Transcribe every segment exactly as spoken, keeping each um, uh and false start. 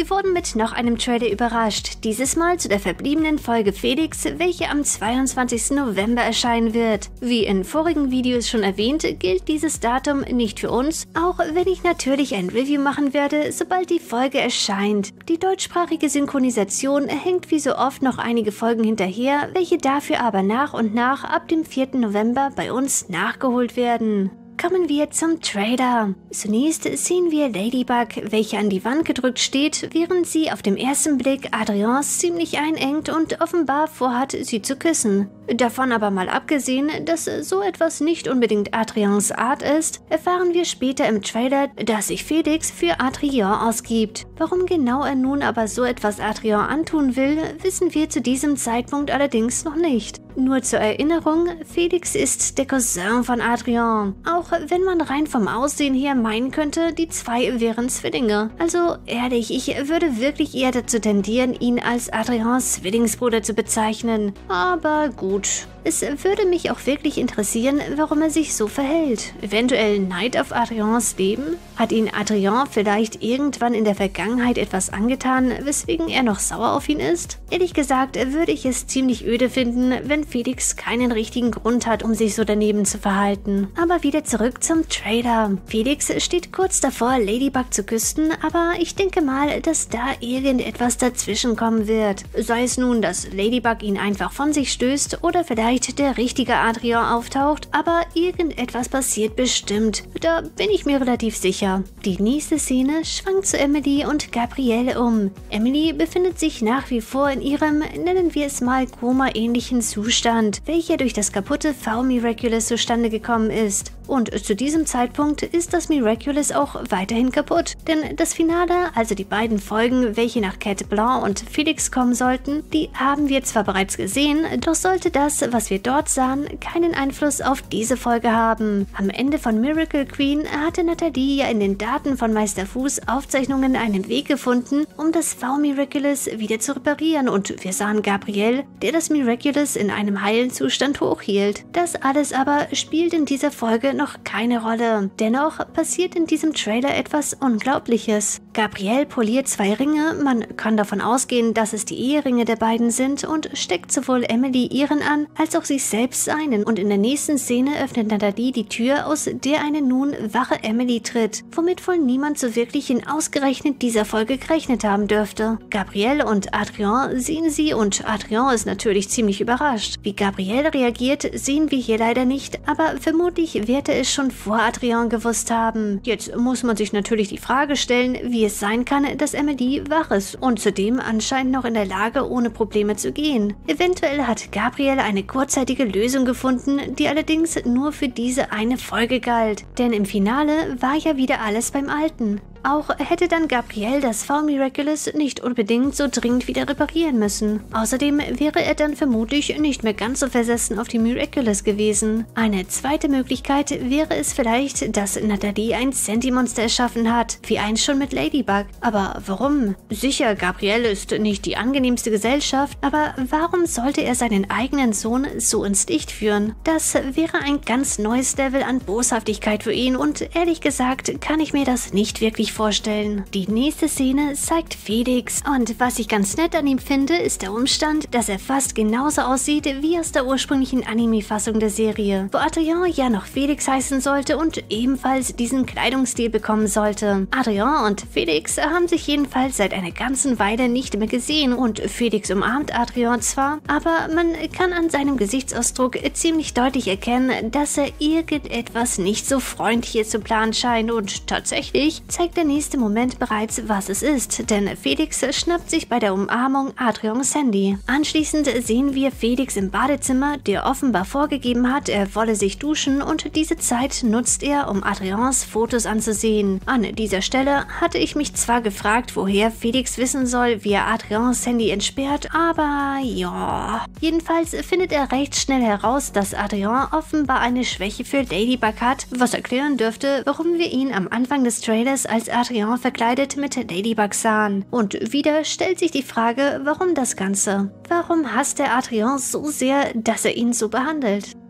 wurden mit noch einem Trailer überrascht, dieses Mal zu der verbliebenen Folge Felix, welche am zweiundzwanzigsten November erscheinen wird. Wie in vorigen Videos schon erwähnt, gilt dieses Datum nicht für uns, auch wenn ich natürlich ein Review machen werde, sobald die Folge erscheint. Die deutschsprachige Synchronisation hängt wie so oft noch einige Folgen hinterher, welche dafür aber nach und nach ab dem vierten November bei uns nachgeholt werden. Kommen wir zum Trailer. Zunächst sehen wir Ladybug, welche an die Wand gedrückt steht, während sie auf den ersten Blick Adrien ziemlich einengt und offenbar vorhat, sie zu küssen. Davon aber mal abgesehen, dass so etwas nicht unbedingt Adriens Art ist, erfahren wir später im Trailer, dass sich Felix für Adrien ausgibt. Warum genau er nun aber so etwas Adrien antun will, wissen wir zu diesem Zeitpunkt allerdings noch nicht. Nur zur Erinnerung, Felix ist der Cousin von Adrien, auch wenn man rein vom Aussehen her meinen könnte, die zwei wären Zwillinge. Also ehrlich, ich würde wirklich eher dazu tendieren, ihn als Adriens Zwillingsbruder zu bezeichnen. Aber gut. Es würde mich auch wirklich interessieren, warum er sich so verhält. Eventuell Neid auf Adriens Leben? Hat ihn Adrien vielleicht irgendwann in der Vergangenheit etwas angetan, weswegen er noch sauer auf ihn ist? Ehrlich gesagt würde ich es ziemlich öde finden, wenn Felix keinen richtigen Grund hat, um sich so daneben zu verhalten. Aber wieder zurück zum Trailer. Felix steht kurz davor, Ladybug zu küssen, aber ich denke mal, dass da irgendetwas dazwischen kommen wird. Sei es nun, dass Ladybug ihn einfach von sich stößt oder vielleicht der richtige Adrien auftaucht, aber irgendetwas passiert bestimmt. Da bin ich mir relativ sicher. Die nächste Szene schwankt zu Emily und Gabrielle um. Emily befindet sich nach wie vor in ihrem, nennen wir es mal, Koma-ähnlichen Zustand, welcher durch das kaputte V-Miraculous zustande gekommen ist. Und zu diesem Zeitpunkt ist das Miraculous auch weiterhin kaputt. Denn das Finale, also die beiden Folgen, welche nach Cat Blanc und Felix kommen sollten, die haben wir zwar bereits gesehen, doch sollte das, was wir dort sahen, keinen Einfluss auf diese Folge haben. Am Ende von Miracle Queen hatte Nathalie ja in den Daten von Meister Fu's Aufzeichnungen einen Weg gefunden, um das V-Miraculous wieder zu reparieren, und wir sahen Gabrielle, der das Miraculous in einem heilen Zustand hochhielt. Das alles aber spielt in dieser Folge noch keine Rolle. Dennoch passiert in diesem Trailer etwas Unglaubliches. Gabrielle poliert zwei Ringe, man kann davon ausgehen, dass es die Eheringe der beiden sind, und steckt sowohl Emily ihren an, als auch sich selbst seinen, und in der nächsten Szene öffnet Nathalie die Tür, aus der eine nun wache Emily tritt, womit wohl niemand so wirklich in ausgerechnet dieser Folge gerechnet haben dürfte. Gabrielle und Adrien sehen sie, und Adrien ist natürlich ziemlich überrascht. Wie Gabrielle reagiert, sehen wir hier leider nicht, aber vermutlich wird er es schon vor Adrien gewusst haben. Jetzt muss man sich natürlich die Frage stellen, wie es sein kann, dass Emily wach ist und zudem anscheinend noch in der Lage, ohne Probleme zu gehen. Eventuell hat Gabrielle eine kurzzeitige Lösung gefunden, die allerdings nur für diese eine Folge galt, denn im Finale war ja wieder alles beim Alten. Auch hätte dann Gabrielle das V-Miraculous nicht unbedingt so dringend wieder reparieren müssen. Außerdem wäre er dann vermutlich nicht mehr ganz so versessen auf die Miraculous gewesen. Eine zweite Möglichkeit wäre es vielleicht, dass Nathalie ein Sentimonster erschaffen hat, wie eins schon mit Ladybug. Aber warum? Sicher, Gabrielle ist nicht die angenehmste Gesellschaft, aber warum sollte er seinen eigenen Sohn so ins Licht führen? Das wäre ein ganz neues Level an Boshaftigkeit für ihn, und ehrlich gesagt kann ich mir das nicht wirklich vorstellen. Die nächste Szene zeigt Felix, und was ich ganz nett an ihm finde, ist der Umstand, dass er fast genauso aussieht wie aus der ursprünglichen Anime-Fassung der Serie, wo Adrien ja noch Felix heißen sollte und ebenfalls diesen Kleidungsstil bekommen sollte. Adrien und Felix haben sich jedenfalls seit einer ganzen Weile nicht mehr gesehen, und Felix umarmt Adrien zwar, aber man kann an seinem Gesichtsausdruck ziemlich deutlich erkennen, dass er irgendetwas nicht so freundlich zu planen scheint, und tatsächlich zeigt der nächste Moment bereits, was es ist, denn Felix schnappt sich bei der Umarmung Adriens Handy. Anschließend sehen wir Felix im Badezimmer, der offenbar vorgegeben hat, er wolle sich duschen, und diese Zeit nutzt er, um Adriens Fotos anzusehen. An dieser Stelle hatte ich mich zwar gefragt, woher Felix wissen soll, wie er Adriens Handy entsperrt, aber ja. Jedenfalls findet er recht schnell heraus, dass Adrien offenbar eine Schwäche für Ladybug hat, was erklären dürfte, warum wir ihn am Anfang des Trailers als Adrien verkleidet mit Ladybug sahen. Und wieder stellt sich die Frage, warum das Ganze? Warum hasst der Adrien so sehr, dass er ihn so behandelt?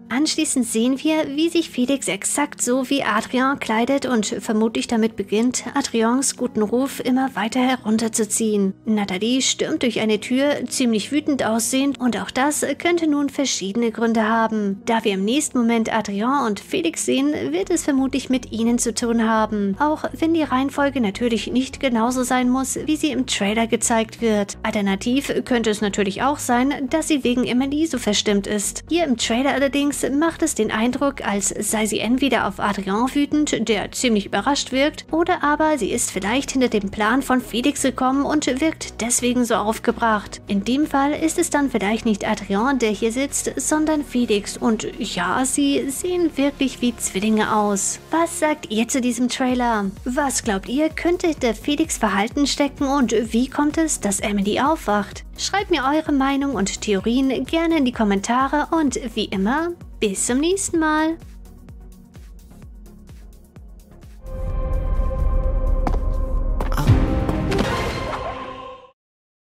Anschließend sehen wir, wie sich Felix exakt so wie Adrien kleidet und vermutlich damit beginnt, Adriens guten Ruf immer weiter herunterzuziehen. Nathalie stürmt durch eine Tür, ziemlich wütend aussehend, und auch das könnte nun verschiedene Gründe haben. Da wir im nächsten Moment Adrien und Felix sehen, wird es vermutlich mit ihnen zu tun haben. Auch wenn die Reihenfolge natürlich nicht genauso sein muss, wie sie im Trailer gezeigt wird. Alternativ könnte es natürlich auch sein, dass sie wegen Emily so verstimmt ist. Hier im Trailer allerdings macht es den Eindruck, als sei sie entweder auf Adrien wütend, der ziemlich überrascht wirkt, oder aber sie ist vielleicht hinter dem Plan von Felix gekommen und wirkt deswegen so aufgebracht. In dem Fall ist es dann vielleicht nicht Adrien, der hier sitzt, sondern Felix, und ja, sie sehen wirklich wie Zwillinge aus. Was sagt ihr zu diesem Trailer? Was glaubt ihr, könnte hinter Felix' Verhalten stecken und wie kommt es, dass Emily aufwacht? Schreibt mir eure Meinung und Theorien gerne in die Kommentare und wie immer, bis zum nächsten Mal.